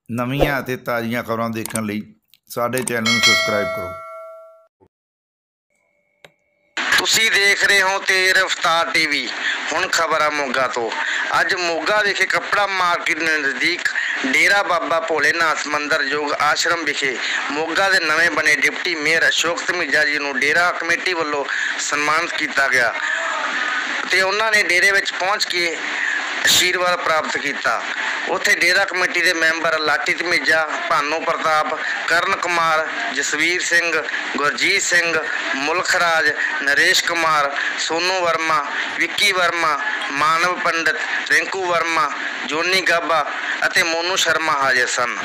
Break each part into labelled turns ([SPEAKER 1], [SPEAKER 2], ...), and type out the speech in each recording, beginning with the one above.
[SPEAKER 1] ਨਵੀਆਂ ਅਤੇ ਤਾਜ਼ੀਆਂ ਖਬਰਾਂ ਦੇਖਣ ਲਈ ਸਾਡੇ ਚੈਨਲ ਨੂੰ ਸਬਸਕ੍ਰਾਈਬ ਕਰੋ।
[SPEAKER 2] ਤੁਸੀਂ ਦੇਖ ਰਹੇ ਹੋ ਤੇਜ਼ ਰਫ਼ਤਾਰ ਟੀਵੀ। ਹੁਣ ਖਬਰ ਆ ਮੋਗਾ ਤੋਂ। ਅੱਜ ਮੋਗਾ ਵਿਖੇ ਕੱਪੜਾ ਮਾਰਕੀਟ ਨਜ਼ਦੀਕ ਡੇਰਾ ਬਾਬਾ ਭੋਲੇਨਾਥ ਮੰਦਰ ਯੋਗ ਆਸ਼ਰਮ ਵਿਖੇ ਮੋਗਾ ਦੇ ਨਵੇਂ ਬਣੇ ਡਿਪਟੀ ਮੇਅਰ ਅਸ਼ੋਕ ਧਮੀਜਾ ਜੀ ਨੂੰ ਡੇਰਾ ਕਮੇਟੀ ਵੱਲੋਂ ਸਨਮਾਨਿਤ ਕੀਤਾ ਗਿਆ ਤੇ ਉਹਨਾਂ ਨੇ ਡੇਰੇ ਵਿੱਚ ਪਹੁੰਚ ਕੇ ਆਸ਼ੀਰਵਾਦ ਪ੍ਰਾਪਤ ਕੀਤਾ। ਉੱਥੇ ਡੇਰਾ ਕਮੇਟੀ ਦੇ ਮੈਂਬਰ ਲਾਟੀ ਧਮੀਜਾ, ਭਾਨੂ ਪ੍ਰਤਾਪ, ਕਰਨ ਕੁਮਾਰ, ਜਸਵੀਰ ਸਿੰਘ, ਗੁਰਜੀਤ ਸਿੰਘ, ਮੁਲਖ ਰਾਜ, ਨਰੇਸ਼ ਕੁਮਾਰ, ਸੋਨੂ ਵਰਮਾ, ਵਿੱਕੀ ਵਰਮਾ, ਮਾਨਵ ਪੰਡਿਤ, ਰਿੰਕੂ ਵਰਮਾ, ਜੋਨੀ ਗਾਬਾ ਅਤੇ ਮੋਨੂ ਸ਼ਰਮਾ ਹਾਜ਼ਰ ਸਨ।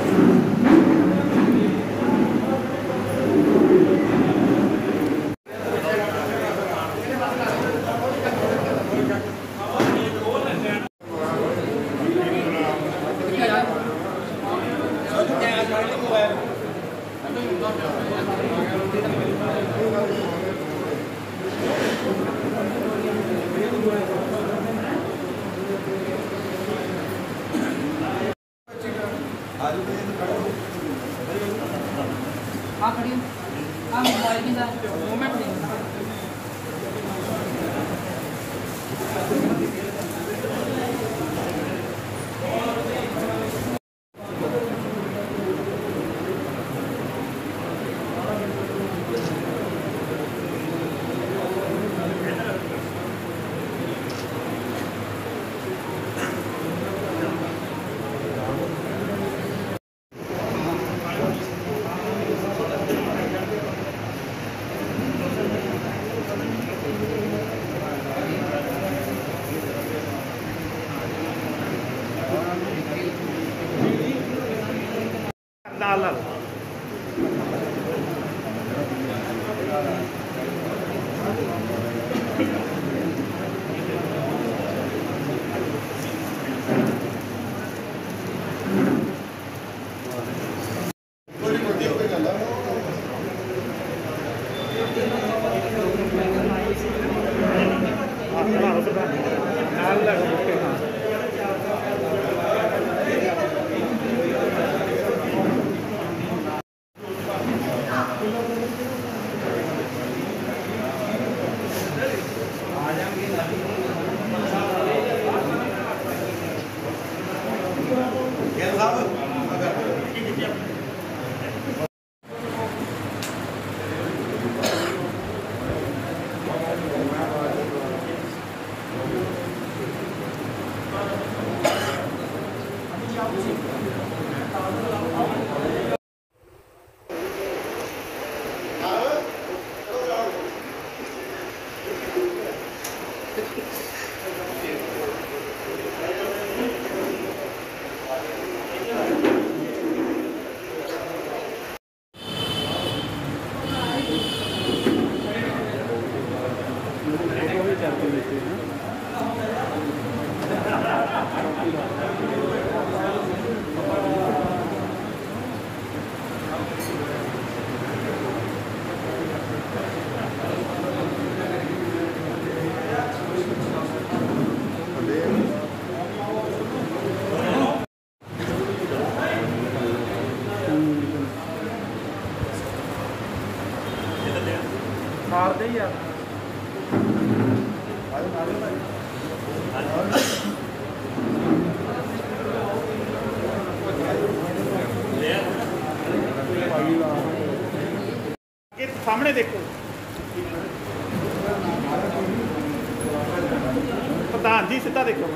[SPEAKER 3] ਮਾਰਦੇ ਯਾਰ सामने देखो प्रधान जी सीधा देखो।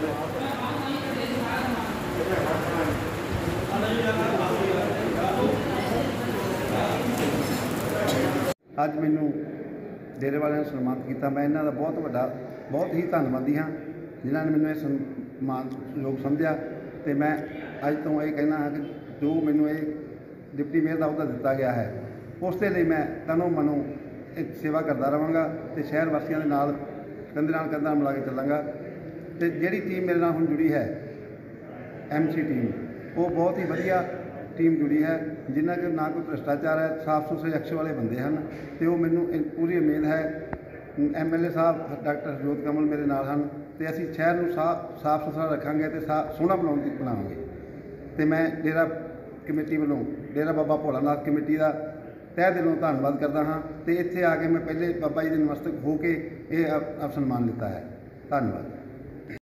[SPEAKER 4] ਅੱਜ ਮੈਨੂੰ ਡੇਰੇ ਵਾਲਿਆਂ ਨੇ ਸਨਮਾਨਿਤ ਕੀਤਾ। ਮੈਂ ਇਹਨਾਂ ਦਾ ਬਹੁਤ ਹੀ ਧੰਨਵਾਦੀ ਹਾਂ ਜਿਨ੍ਹਾਂ ਨੇ ਮੈਨੂੰ ਇਹ ਸਨਮਾਨਯੋਗ ਸਮਝਿਆ ਤੇ ਮੈਂ ਅੱਜ ਤੋਂ ਇਹ ਕਹਿਣਾ ਹਾਂ ਕਿ ਜੋ ਮੈਨੂੰ ਇਹ ਡਿਪਟੀ ਮੇਅਰ ਦਾ ਅਹੁਦਾ ਦਿੱਤਾ ਗਿਆ ਹੈ ਉਸ ਦੇ ਲਈ ਮੈਂ ਤਨੋਂ ਮਨੋਂ ਸੇਵਾ ਕਰਦਾ ਰਹਾਂਗਾ ਤੇ ਸ਼ਹਿਰ ਵਾਸੀਆਂ ਦੇ ਨਾਲ ਕੰਧੇ ਨਾਲ ਕੰਧਾ ਮਿਲਾ ਕੇ ਚੱਲਾਂਗਾ। ਤੇ ਜਿਹੜੀ ਟੀਮ ਮੇਰੇ ਨਾਲ ਹੁਣ ਜੁੜੀ ਹੈ MC ਟੀਮ, ਉਹ ਬਹੁਤ ਹੀ ਵਧੀਆ ਟੀਮ जुड़ी है जिन्हों के ना कोई भ्रष्टाचार है, साफ सुथरे अक्ष वाले बंदे हैं तो वो मैनू पूरी उम्मीद है। MLA साहब डॉक्टर हरजोत कमल मेरे नाल हैं तो असीं शहर में साफ सुथरा रखांगे तो सोहना बनावांगे। ਤੇ ਮੈਂ ਡੇਰਾ ਕਮੇਟੀ ਵੱਲੋਂ ਡੇਰਾ ਬਾਬਾ ਭੋਲਾਨਾਥ ਕਮੇਟੀ ਦਾ ਤਹਿ ਦਿਲੋਂ ਧੰਨਵਾਦ ਕਰਦਾ ਹਾਂ ਤੇ ਇੱਥੇ ਆ ਕੇ ਮੈਂ ਪਹਿਲੇ ਬਾਬਾ ਜੀ ਦੇ ਨਮਸਤਕ ਹੋ ਕੇ ਇਹ ਸਨਮਾਨ ਲਿੱਤਾ ਹੈ। ਧੰਨਵਾਦ।